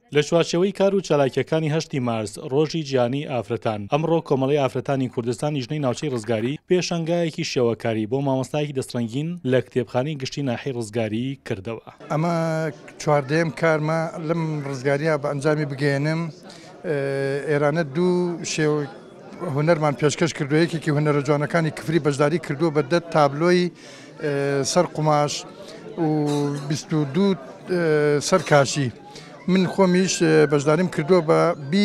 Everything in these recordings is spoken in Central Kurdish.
لە چوارچێوەی کار و چالاکیەکانی 8 مارس ڕۆژی جیهانی ئافرەتان ئەمڕۆ کۆمەڵی ئافرەتانی کوردستان لیژنەی ناوچەی ڕزگاری پێشەنگایەکی شێوەکاری بۆ مامۆستایەکی دەستڕەنگین لە کتێبخانەی گشتی ناحیەی ڕزگاری کردەوە. ئەمە چواردەیەم کارمە لەم ڕزگاریە بە ئەنجامی بگەێنم. ئێرانە دوو شێوە هونەرمان پێشکەش کردو، یەکێکی هونەرە جوانەکانی کفری بەشداری کردووە بە 10 تابلۆی سەر قوماش و 22 سەر کاشی. من خۆمیش بەشداریم کردووە بە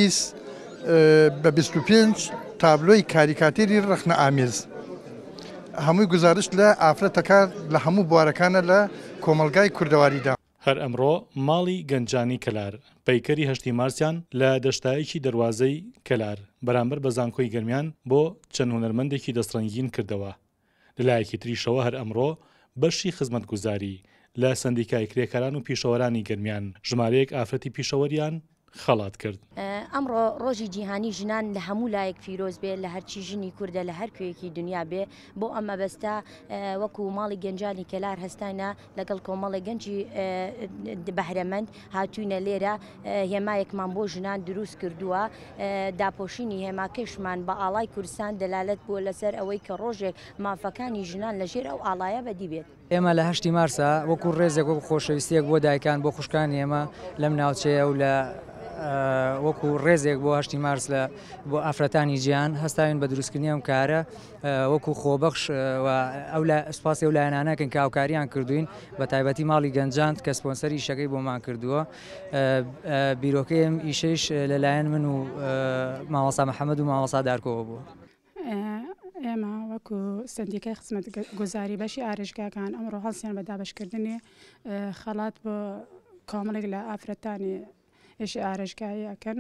25 تابلۆی کاریکاتێری ڕەخنە ئامێز. هەمووی گزارش لە ئافرەتەکان لە هەموو بوارەکانە لە کۆمەلگای کوردەواریدا. هەر ئەمڕۆ ماڵی گەنجانی کەلار پەیکەری 8 مارسیان لە دەشتایەکی دەواازەی کەلار بەرامبەر بە زانکۆی گەرمیان بۆ چەند هونەرمەندێکی دەستڕەنگین کردەوە. لەلایەکی تریشەوە هەر ئەمڕۆ بەشی خزمەتگوزاری لە سندیکای کرێکاران و پیشەوەرانی گەرمیان ژمارەیەک ئافرەتی پیشەوەریان خەڵات کرد. ئەمڕۆ ڕۆژی جیهانی ژنان لە هەموو لایەک فیرۆز بێ لە هەرچی ژنی کووردە لە هەر کوێیەکی دنیا بێ بۆ ئەمە بەستا وەکو ماڵی گەنجانی کەلار هەستانە لەگەڵ کۆمەڵی گەنجی بەهرەمەند هاتوونە لێرە هێمایەکمان بۆ ژنان دروست کردووە. داپۆشینی هێماکەشمان بە ئاڵای کوردستان دەلالەت بووە لەسەر ئەوەی کە ڕۆژێک مافەکانی ژنان لەژێر ئەو ئاڵایە بەدی بێت. ئێمە لە 8 مارسە وەکو ڕێزێک وەکو خۆشەویستیەک بۆ دایکان بۆ خوشکانی ئێمە لەم ناوچەیە و لە وەکو ڕێزێک بۆ 8 مارس لە بۆ ئافرەتانی گیان هەستاوین بە دروستکردنی ئەم کارە وەکو خۆبەخش ئەو سپاسی و لایەنانەکەن کە هاوکاریان کردوین بە تایبەتی ماڵی گەنجاند کە سپۆنسەری شەکەی بۆمان کردووە. بیرۆکەیم ئیشەیش لەلایەن من و مامۆستا محەممەد و مامۆستا دارکۆوە بووە. ئێمە وەکو سندیکای خزمەت گوزاری بەشی ئارێژگاکان ئەمڕۆ هەڵسیان بە دابشکردنی خەڵات بۆ کۆمەڵێک لە ئافرەتانی ئێشی ئارێژگاییەکەن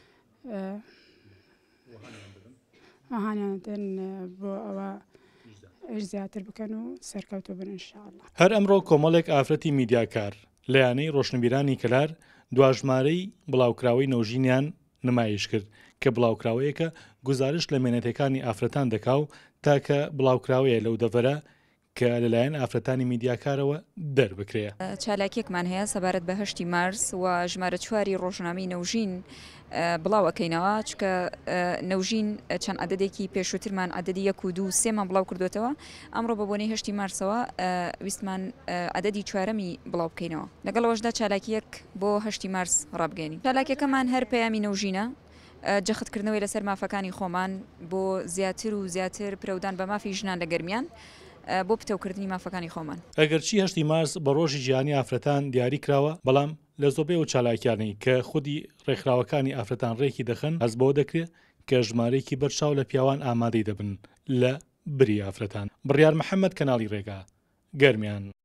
ئاهانیان دەن بۆ ئەوە ئەش زیاتر بکەن و سەرکەوتو بن ئینشاءالله. هەر ئەمڕۆ کۆمەڵێک ئافرەتی میدیاکار لەیانەی ڕۆشنبیرانی کەلار دواژمارەی بڵاوکراوەی نەوژینیان نمایش کرد کە بڵاوکراوەیەکە گزارش لە مێنەتەکانی ئافرەتان دەکاو تاکە بڵاوکراوەیە لەو دەڤەرە کە لەلایەن ئافرەتانی میدیاکارەوە دەربکرێ. چالاکیەکمان هەیە سەبارەت بە 8 مارس و ژمارە 4 ڕۆژنامەی نەوژین بڵاوەکەینەوە چکە نەوژین چەند عەدەدێکی پێشووترمان عەدەدی 1 و 2 و 3مان بڵاو کردوێتەوە. ئەمڕۆ بە بۆنەی 8 مارسەوە ویستمان عەدەدی 4ەمی بڵاو بکەینەوە. لەگەڵەوەشدا چالاکیەک بۆ 8 مارس ڕابگەینی. چالاکیەکەمان هەر پەیامی نەوژینە جەختکردنەوەی لەسەر مافەکانی خۆمان بۆ زیاتر و زیاتر پرەودان بە مافی ژنان لە گەرمیان بۆ پتەوکردنی مافەکانی خۆمان. ئەگەرچی 8 مارس بە ڕۆژی جیهانی ئافرەتان دیاری کراوە بەڵام لە زۆبەی و چالاکیانی کە خودی ڕێکخراوەکانی ئافرەتان ڕێکی دەخن ئەس بۆ دەکرێت کە ژمارەیەکی بەرچاو لە پیاوان ئامادەی دەبن لە بری ئافرەتان. بڕیار محەممەد کەناڵی ڕێگا گەرمیان.